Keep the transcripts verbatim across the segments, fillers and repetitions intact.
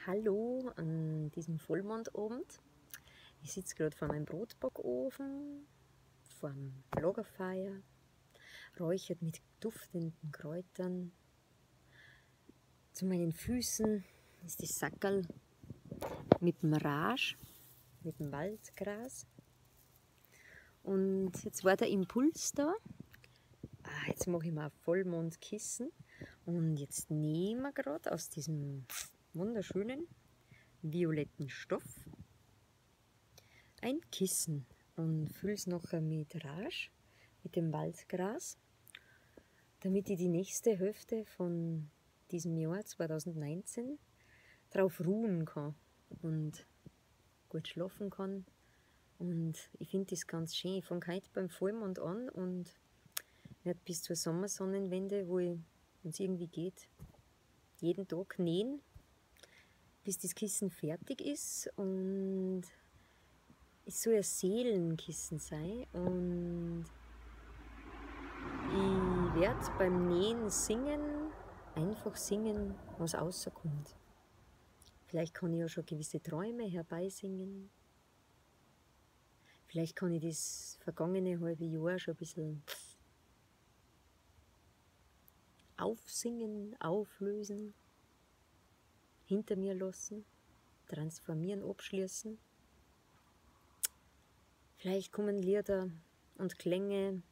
Hallo an diesem Vollmondabend. Ich sitze gerade vor meinem Brotbackofen, vor dem Lagerfeuer, räuchert mit duftenden Kräutern. Zu meinen Füßen ist das Sackerl mit dem Rausch, mit dem Waldgras. Und jetzt war der Impuls da. Ah, jetzt mache ich mir ein Vollmondkissen. Und jetzt nehmen wir gerade aus diesem wunderschönen violetten Stoff ein Kissen und fülle es noch mit Rausch, mit dem Waldgras, damit ich die nächste Hälfte von diesem Jahr zweitausendneunzehn drauf ruhen kann und gut schlafen kann. Und ich finde das ganz schön. Ich fange heute beim Vollmond an und werde bis zur Sommersonnenwende, wo ich, wenn es irgendwie geht, jeden Tag nähen, bis das Kissen fertig ist. Und es soll ein Seelenkissen sein. Und ich werde beim Nähen singen, einfach singen, was rauskommt. Vielleicht kann ich ja schon gewisse Träume herbeisingen. Vielleicht kann ich das vergangene halbe Jahr schon ein bisschen aufsingen, auflösen, hinter mir lassen, transformieren, abschließen. Vielleicht kommen Lieder und Klänge,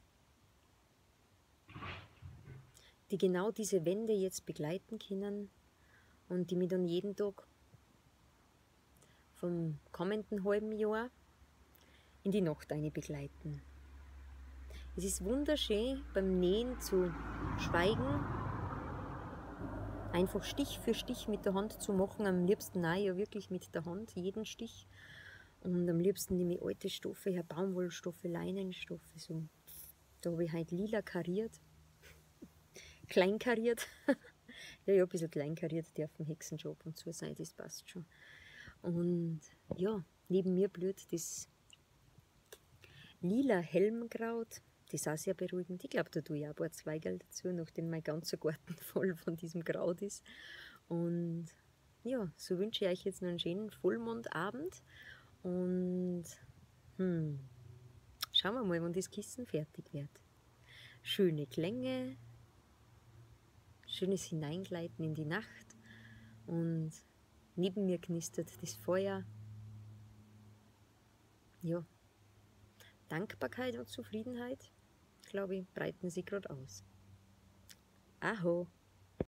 die genau diese Wende jetzt begleiten können und die mich dann jeden Tag vom kommenden halben Jahr in die Nacht eine begleiten. Es ist wunderschön, beim Nähen zu schweigen, einfach Stich für Stich mit der Hand zu machen, am liebsten auch ja wirklich mit der Hand, jeden Stich. Und am liebsten nehme ich alte Stoffe her, Baumwollstoffe, Leinenstoffe, so. Da habe ich heute lila kariert, klein kariert. Ja, ja, ein bisschen klein kariert darf ein Hexenjob und so sein, das passt schon. Und ja, neben mir blüht das lila Helmkraut, das ist auch sehr beruhigend. Ich glaube, da tue ich auch ein paar Zweigel dazu, nachdem mein ganzer Garten voll von diesem Kraut ist. Und ja, so wünsche ich euch jetzt noch einen schönen Vollmondabend. Und hm, schauen wir mal, wann das Kissen fertig wird. Schöne Klänge, schönes Hineingleiten in die Nacht. Und neben mir knistert das Feuer. Ja, Dankbarkeit und Zufriedenheit, glaube ich, breiten sie gerade aus. Aho!